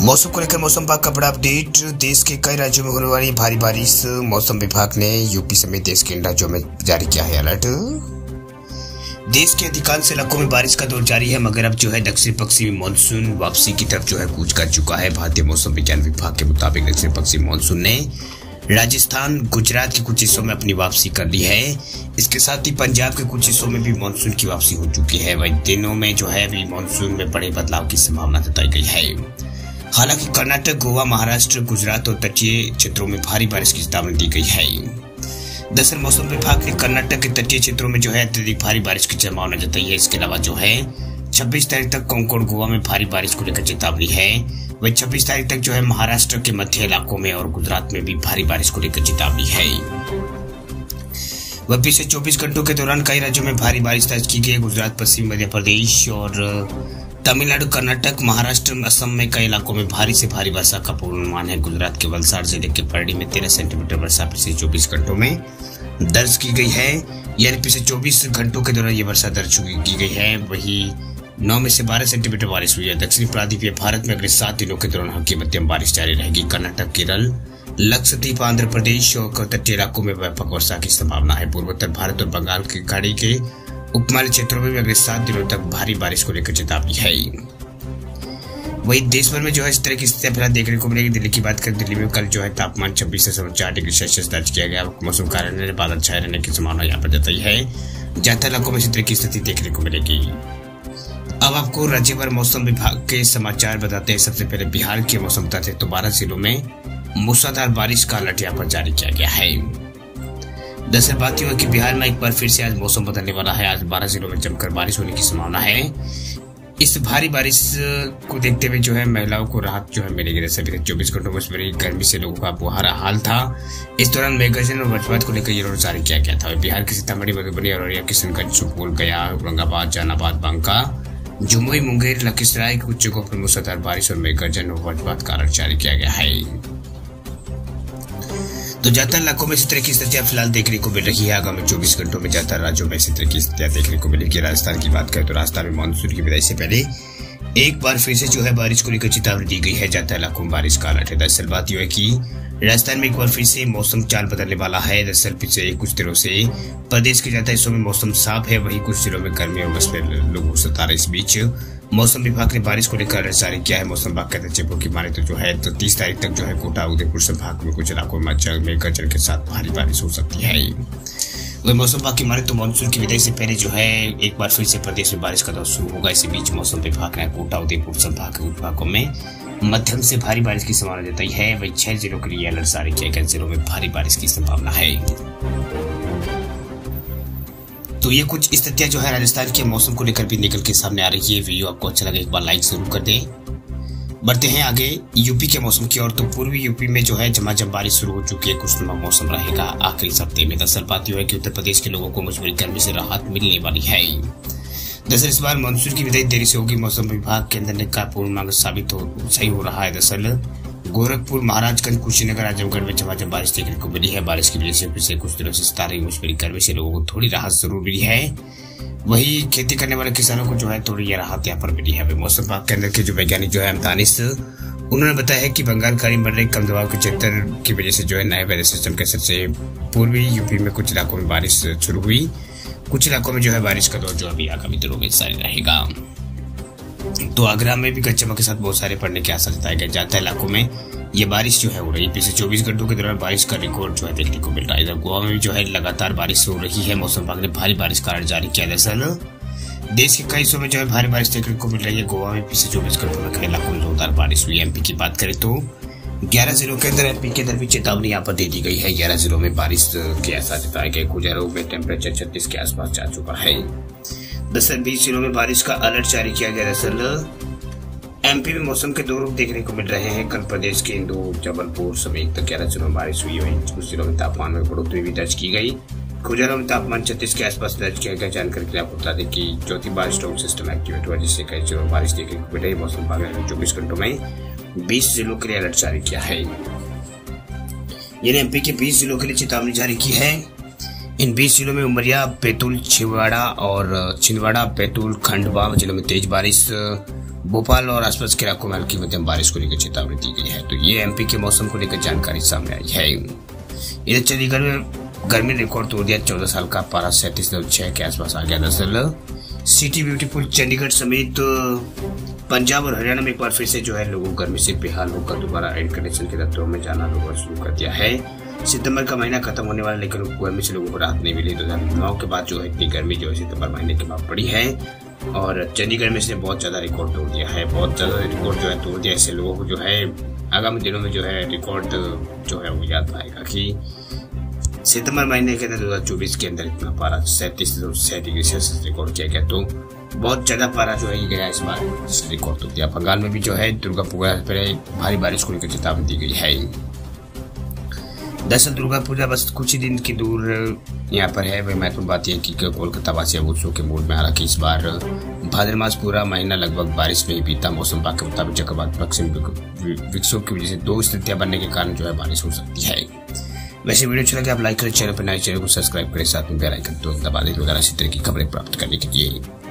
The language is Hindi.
मौसम को लेकर मौसम विभाग का बड़ा अपडेट। देश के कई राज्यों में होने वाली भारी बारिश, मौसम विभाग ने यूपी समेत देश के इन राज्यों में जारी किया है अलर्ट। देश के अधिकांश इलाकों में बारिश का दौर जारी है, मगर अब दक्षिण पश्चिमी मानसून वापसी की तरफ कूच कर चुका है। भारतीय मौसम विज्ञान विभाग के मुताबिक दक्षिण पश्चिमी मानसून ने राजस्थान, गुजरात के कुछ हिस्सों में अपनी वापसी कर ली है। इसके साथ ही पंजाब के कुछ हिस्सों में भी मानसून की वापसी हो चुकी है। वही दिनों में अभी मानसून में बड़े बदलाव की संभावना जताई गई है। हालांकि कर्नाटक, गोवा, महाराष्ट्र, गुजरात और तटीय क्षेत्रों में भारी बारिश की चेतावनी दी गई है। दरअसल मौसम विभाग ने कर्नाटक के तटीय क्षेत्रों में अत्यधिक भारी बारिश की संभावना जताई है। इसके अलावा 26 तारीख तक कोंकण, गोवा में भारी बारिश को लेकर चेतावनी है। वही 26 तारीख तक महाराष्ट्र के मध्य इलाकों में और गुजरात में भी भारी बारिश को लेकर चेतावनी है। वह पिछले 24 घंटों के दौरान कई राज्यों में भारी बारिश दर्ज की गई। गुजरात, पश्चिमी मध्य प्रदेश और तमिलनाडु, कर्नाटक, महाराष्ट्र, असम में कई इलाकों में भारी से भारी वर्षा का पूर्वानुमान है। गुजरात के वलसाड़ जिले के परडी में 13 सेंटीमीटर वर्षा पिछले 24 घंटों में दर्ज की गई है। यानी पिछले 24 घंटों के दौरान ये वर्षा दर्ज की गई है। वही 9 में से 12 सेंटीमीटर बारिश हुई है। दक्षिणी प्रायद्वीपीय भारत में अगले 7 दिनों के दौरान हल्की मध्यम बारिश जारी रहेगी। कर्नाटक, केरल, लक्षद्वीप, आंध्र प्रदेश और तटीय इलाकों में व्यापक वर्षा की संभावना है। पूर्वोत्तर भारत और बंगाल की खाड़ी के उपमहाद्वीपीय क्षेत्रों में भी अगले 7 दिनों तक भारी बारिश को लेकर चेतावनी है। वही देश भर में इस तरह की स्थितियां फिलहाल देखने को मिलेगी। दिल्ली की बात करें, दिल्ली में कल तापमान 26.4 डिग्री सेल्सियस दर्ज किया गया। मौसम कार्यालय ने बादल छाए रहने की संभावना यहाँ पर जताई है। ज्यादातर इलाकों में इस तरह की स्थिति देखने को मिलेगी। अब आपको राज्य भर मौसम विभाग के समाचार बताते हैं। सबसे पहले बिहार के मौसम बताते हैं तो 12 जिलों में मूसलाधार बारिश का अलर्ट यहाँ पर जारी किया गया है। दरअसल बात यह है कि बिहार में एक बार फिर से आज मौसम बदलने वाला है। आज 12 जिलों में जमकर बारिश होने की संभावना है। इस भारी बारिश को देखते हुए महिलाओं को राहत मिलेगी। दरअसल 24 घंटों में बड़ी गर्मी से लोगों का बुरा हाल था। इस दौरान मेघगर्जन और वज्रपात को लेकर ये जारी किया गया था। बिहार के सीतामढ़ी, मधुबनी, अररिया, किशनगंज, सुपौल, गया, औरंगाबाद, जहानाबाद, बांका, जमुई, मुंगेर, लखीसराय के कुछ जगहों पर मूसलाधार बारिश और मेघगर्जन और वज्रपात का अलर्ट जारी किया गया है। तो ज्यादातर इलाकों में इस तरह की स्थितियां फिलहाल देखने को मिल रही है। आगामी 24 घंटों में ज्यादातर राज्यों में इस तरह की स्थितियां देखने को मिलेगी। राजस्थान की बात करें तो राजस्थान में मानसून की विदाई से पहले एक बार फिर से बारिश को लेकर चेतावनी दी गई है। ज्यादातर इलाकों में बारिश का अलर्ट है। दरअसल बात यह है कि राजस्थान में एक बार फिर से मौसम चाल बदलने वाला है। दरअसल पिछले कुछ दिनों से प्रदेश के ज्यादा हिस्सों में मौसम साफ है। वहीं कुछ जिलों में गर्मी और उमस में लोगों को सता रहे। इस बीच मौसम विभाग ने बारिश को लेकर अलर्ट जारी किया है। मौसम विभाग के तथ्यों की माने तो 30 तारीख तक कोटा, उदयपुर संभाग में कुछ इलाकों में मेघगर्जन के साथ भारी बारिश हो सकती है। वही मौसम विभाग की माने तो मानसून की विदाई से पहले एक बार फिर से प्रदेश में बारिश का दौर शुरू होगा। इसी बीच मौसम विभाग ने कोटा, उदयपुर संभाग के कुछ भागों में मध्यम से भारी बारिश की संभावना जताई है। वही 6 जिलों के लिए अलर्ट जारी किया गया। जिलों में भारी बारिश की संभावना है। तो ये कुछ स्थितियां राजस्थान के मौसम को लेकर भी निकल के सामने आ रही है। वीडियो आपको अच्छा लगे एक बार लाइक जरूर कर दें। बढ़ते हैं आगे यूपी के मौसम की ओर। तो पूर्वी यूपी में झमाझम बारिश शुरू हो चुकी है। खुशनुमा मौसम रहेगा आखिरी हफ्ते में। दरअसल बात यह है कि उत्तर प्रदेश के लोगों को मजबूरी गर्मी से राहत मिलने वाली है। दरअसल इस बार मानसून की विदाई देरी से होगी। मौसम विभाग के अंदर का पूर्वानुमान सही हो रहा है। दरअसल गोरखपुर, महाराजगंज, कुशीनगर, आजमगढ़ में झमाझम बारिश देखने को मिली है। बारिश की वजह से पिछले कुछ दिनों से सता रही मुश्किल गर्मी से लोगों को थोड़ी राहत जरूर मिली है। वही खेती करने वाले किसानों को थोड़ी राहत यहाँ पर मिली है। मौसम विभाग के अंदर के वैज्ञानिक अमतानिस, उन्होंने बताया है कि बंगाल खाड़ी में बन रहे कम दबाव के क्षेत्र की वजह से नए वेदर सिस्टम के असर से पूर्वी यूपी में कुछ इलाकों में बारिश शुरू हुई। कुछ इलाकों में बारिश का दौर अभी आगामी दिनों में जारी रहेगा। तो आगरा में भी गरज चमक के साथ बहुत सारे पड़ने के आसार जताए गए। ज्यादातर इलाकों में ये बारिश हो रही है। पिछले 24 घंटों के दौरान बारिश का रिकॉर्ड देखने को मिल रहा है। इधर गोवा में भी लगातार बारिश हो रही है। मौसम विभाग ने भारी बारिश का अलर्ट जारी किया। दरअसल देश के कई हिस्सों में भारी बारिश देखने को मिल रही है। गोवा में पिछले 24 घंटों में कई इलाकों में जोरदार बारिश हुई। एमपी की बात करें तो 11 जिलों के अंदर एमपी के अंदर भी चेतावनी यहाँ पर दे दी गई है। 11 जिलों में बारिश के आसार जताए गए। कुछ जिलों में टेम्परेचर 36 के आसपास जा चुका है। दरअसल 20 जिलों में बारिश का अलर्ट जारी किया गया। दरअसल एमपी में मौसम के दो रूप देखने को मिल रहे हैं। कल प्रदेश के इंदौर, जबलपुर समेत 11 जिलों में बारिश हुई। वहीं कुछ जिलों में तापमान में बढ़ोतरी भी दर्ज की गई। कुछ जिलों में तापमान 36 के आसपास दर्ज किया गया। जानकारी के लिए आपको बता दें कि चौथी बार स्टॉर्म सिस्टम एक्टिवेट हुआ, जिससे कई जिलों में बारिश देखने को मिल रही है। मौसम विभाग ने 24 घंटों में 20 जिलों के लिए अलर्ट जारी किया है। यानी एमपी के 20 जिलों के लिए चेतावनी जारी की है। इन 20 जिलों में उमरिया, बैतूल, छिंदवाड़ा, बैतूल, खंडवा जिलों में तेज बारिश भोपाल और आसपास के इलाकों में हल्की मध्यम बारिश को लेकर चेतावनी दी गई है। तो ये एमपी के मौसम को लेकर जानकारी सामने आई है। इधर चंडीगढ़ में गर्मी रिकॉर्ड तोड़ दिया, 14 साल का पारा 37.6 के आसपास आ गया। दरअसल सिटी ब्यूटीफुल चंडीगढ़ समेत पंजाब और हरियाणा में एक बार फिर से जो है लोगों गर्मी से बेहाल होकर दोबारा एयर कंडीशन के तत्वों में जाना लोगों शुरू कर दिया है। सितंबर का महीना खत्म होने वाला, लेकिन गर्मी से लोगों को राहत नहीं मिली। 2009 के बाद जो है इतनी गर्मी जो है सितंबर महीने के बाद पड़ी है और चंडीगढ़ में इसने बहुत ज्यादा रिकॉर्ड तोड़ दिया है, बहुत ज्यादा रिकॉर्ड जो है तोड़ दिया। इससे लोगों को जो है आगामी दिनों में जो है रिकॉर्ड जो है वो याद आएगा कि सितंबर महीने के अंदर 2024 के अंदर इतना पारा 37.6 डिग्री सेल्सियस रिकॉर्ड किया गया। तो बहुत ज्यादा पारा जो है ये गया इस बार, जिससे रिकॉर्ड तोड़ दिया। बंगाल में भी जो है दुर्गा पूजा पर भारी बारिश को लेकर चेतावनी दी गई है। दरअसल दुर्गा पूजा बस कुछ ही दिन की दूर यहाँ पर है। वह महत्वपूर्ण बात यह कि कोलकाता वासी अब उत्सव के मूड में, हालांकि इस बार भाद्र मास पूरा महीना लगभग बारिश में ही बीता। मौसम विभाग के मुताबिक चक्रवात पश्चिम विक्षोभ की वजह से 2 स्थितियां बनने के कारण जो है बारिश हो सकती है। वैसे वीडियो अच्छा लगे आप लाइक करें, चैनल पर नए चैनल को सब्सक्राइब करें, साथ में बेल आइकन तो दबा दें रोजाना इसी तरह की खबरें प्राप्त करने के लिए।